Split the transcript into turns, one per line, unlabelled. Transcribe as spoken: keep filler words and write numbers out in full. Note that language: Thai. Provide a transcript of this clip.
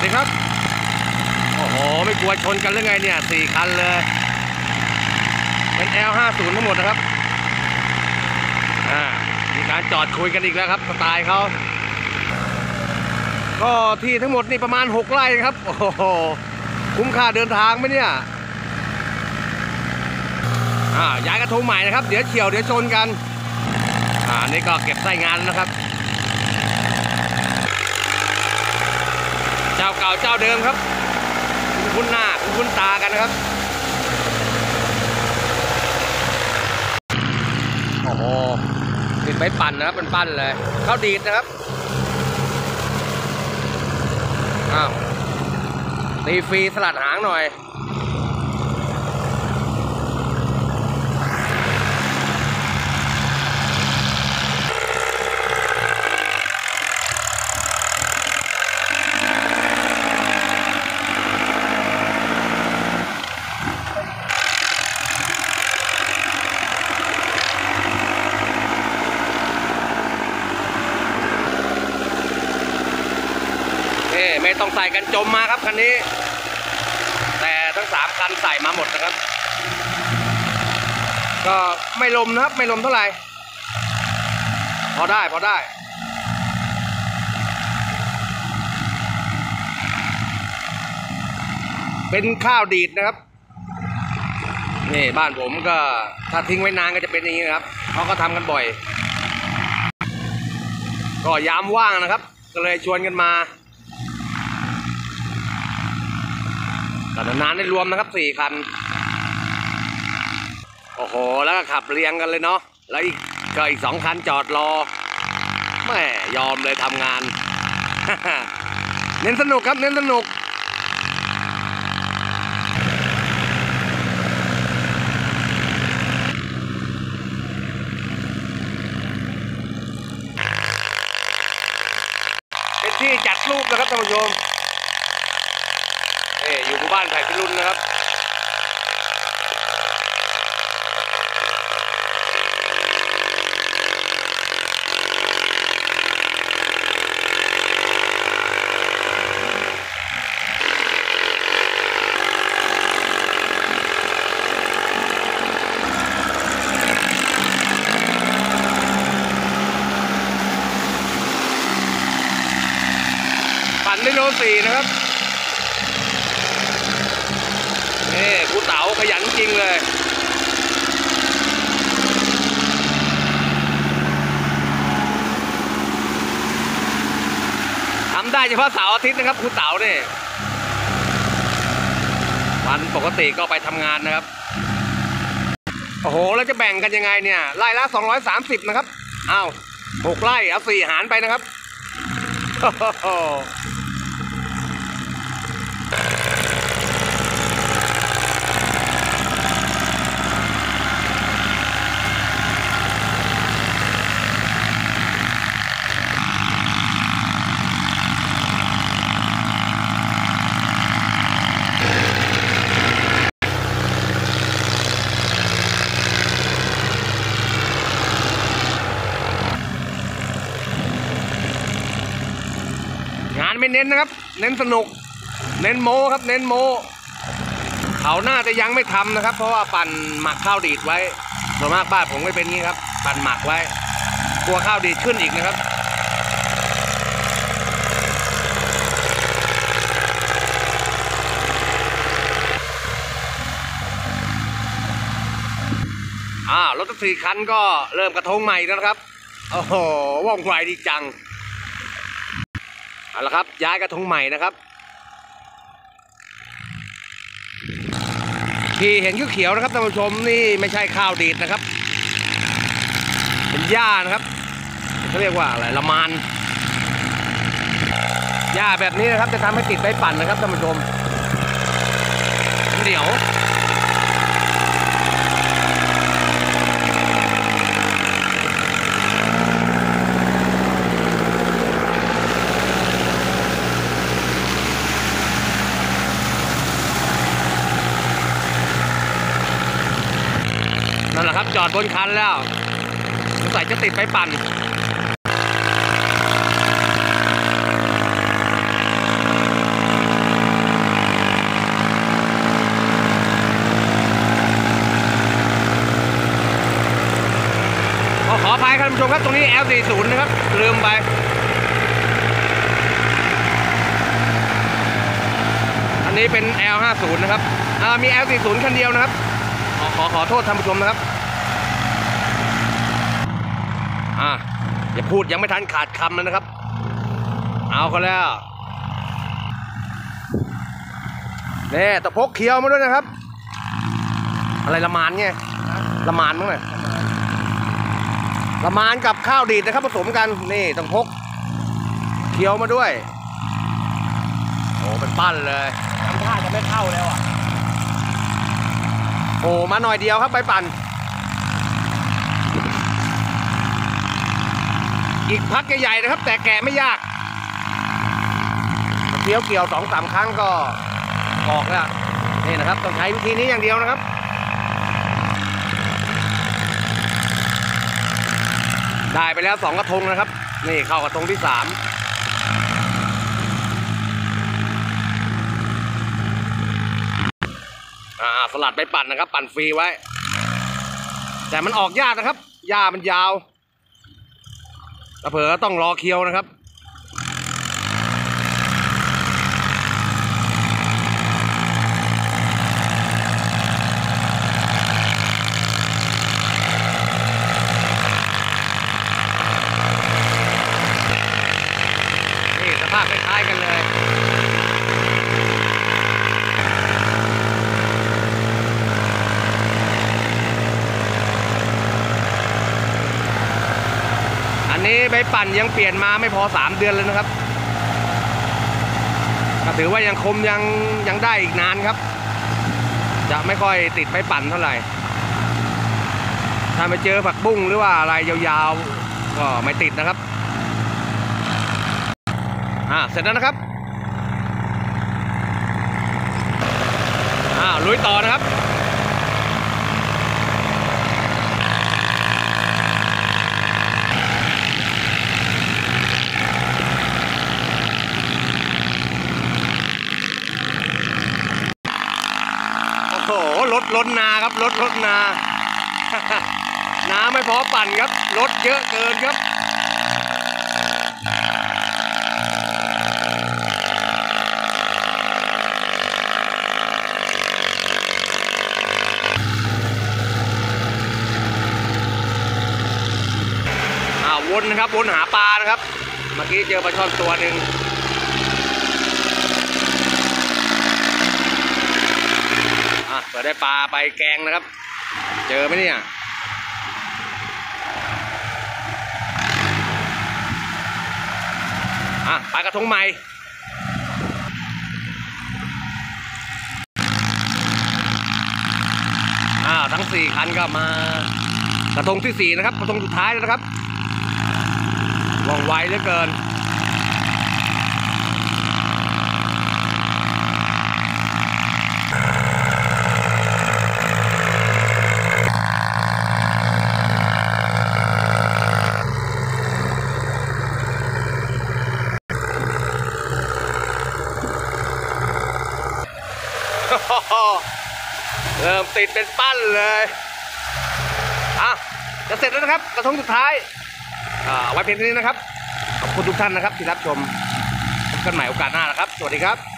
ดีครับโอ้โหไม่กลัวชนกันหรือไงเนี่ยสี่คันเลยเป็น แอล ห้าสิบ ทั้งหมดนะครับอ่ามีการจอดคุยกันอีกแล้วครับสไตล์เขาก็ที่ทั้งหมดนี่ประมาณหกไร่ครับโอ้โหคุ้มค่าเดินทางไหมเนี่ยอ่าย้ายกระทงใหม่นะครับเดี๋ยวเฉียวเดี๋ยวชนกันอ่านี่ก็เก็บไส้งานนะครับเจ้าเก่าเจ้าเดิมครับคุ้นหน้าคุ้นตากันนะครับโอ้โหติดไม้ปั่นนะครับเป็นปั้นเลยเข้าดีดนะครับอ้าวตีฟรีสลัดหางหน่อยไม่ต้องใส่กันจมมาครับคันนี้แต่ทั้งสามคันใส่มาหมดนะครับก็ไม่ลมนะครับไม่ลมเท่าไหร่พอได้พอได้เป็นข้าวดีดนะครับนี่บ้านผมก็ถ้าทิ้งไว้นานก็จะเป็นอย่างนี้ครับเขาก็ทำกันบ่อยก็ยามว่างนะครับก็เลยชวนกันมาแต่นานได้รวมนะครับสี่คันโอ้โหแล้วก็ขับเรียงกันเลยเนาะแล้วอีกก็อีกสองคันจอดรอแม่ยอมเลยทำงาน เน้นสนุกครับเน้นสนุกเป็นที่จัดรูปนะครับท่านผู้ชมอยู่หมู่บ้านไผ่พิรุณนะครับปั่นได้โลสี่นะครับนี่ครูเต๋าขยันจริงเลยทำได้เฉพาะเสาร์อาทิตย์นะครับครูเต๋าเนี่ยวันปกติก็ไปทำงานนะครับโอ้โหแล้วจะแบ่งกันยังไงเนี่ยไร่ละสองร้อยสามสิบนะครับอ้าวหกไร่เอาสี่หารไปนะครับงานไม่เน้นนะครับเน้นสนุกเน้นโม้ครับเน้นโม้เขาน่าจะยังไม่ทำนะครับเพราะว่าปั่นหมักข้าวดีดไว้ส่วนมากบ้านผมไม่เป็นงี้ครับปั่นหมักไว้กลัวข้าวดีดขึ้นอีกนะครับอ่ารถสี่คันก็เริ่มกระทงใหม่แล้วนะครับโอ้โหว่องไวดีจังเอาละครับย้ายกระทงใหม่นะครับที่เห็นเขียวๆนะครับท่านผู้ชมนี่ไม่ใช่ข้าวดีดนะครับเป็นหญ้านะครับเขาเรียกว่าอะไรละมานหญ้าแบบนี้นะครับจะทำให้ติดใบปั่นนะครับท่านผู้ชมเดี๋ยวนั่นแหละครับจอดบนคันแล้วสงสัยจะติดไปปั่น นครับท่านผู้ชมครับตรงนี้ แอล สี่สิบ นะครับลืมไปอันนี้เป็น แอล ห้าสิบ นะครับอ่ามี แอล สี่สิบ คันเดียวนะครับขอขอขอโทษท่านผู้ชมนะครับอ่าอย่าพูดยังไม่ทันขาดคำเลยนะครับเอาเขาแล้วนี่ตะพกเคี้ยวมาด้วยนะครับอะไรละมานไงละมานมั้งเลยละมานกับข้าวดีดนะครับผสมกันนี่ต้องพกเคี้ยวมาด้วยโอ้เป็นปั้นเลยทำท่าจะไม่เข้าแล้วอ่ะโอ้มาหน่อยเดียวครับไปปั่นอีกพักใหญ่ๆนะครับแต่แกะไม่ยากเคี้ยวเกี่ยวสองสามครั้งก็ออกแล้วนี่นะครับต้องใช้วิธีนี้อย่างเดียวนะครับได้ไปแล้วสองกระทงนะครับนี่เข้ากระทงที่สามอ่าสลัดไปปั่นนะครับปั่นฟรีไว้แต่มันออกยากนะครับหญ้ามันยาวเผลอต้องรอเคี้ยวนะครับสภาพคล้ายๆกันเลยอันนี้ใบปั่นยังเปลี่ยนมาไม่พอสามเดือนเลยนะครับก็ถือว่ายังคมยังยังได้อีกนานครับจะไม่ค่อยติดใบปั่นเท่าไหร่ถ้าไปเจอผักบุ้งหรือว่าอะไรยาวๆก็ไม่ติดนะครับอ่าเสร็จแล้วนะครับอ่าลุยต่อนะครับโอ้โหรถล้นนาครับรถล้นนา น้ำไม่พอปั่นครับรถเยอะเกินครับวนนะครับวนหาปลานะครับเมื่อกี้เจอปลาช่อนตัวหนึ่งอ่ะเปิดได้ปลาไปแกงนะครับเจอไหมเนี่ยอ่ะปลากระทงใหม่อ่าทั้งสี่คันก็มากระทงที่สี่นะครับกระทงสุดท้ายแล้วนะครับว่องไวเหลือเกินเริ่มติดเป็นปั้นเลยอ่ะจะเสร็จแล้วนะครับกระทงสุดท้ายไว้เพียงเท่านี้นะครับขอบคุณทุกท่านนะครับที่รับชมพบกันใหม่โอกาสหน้านะครับสวัสดีครับ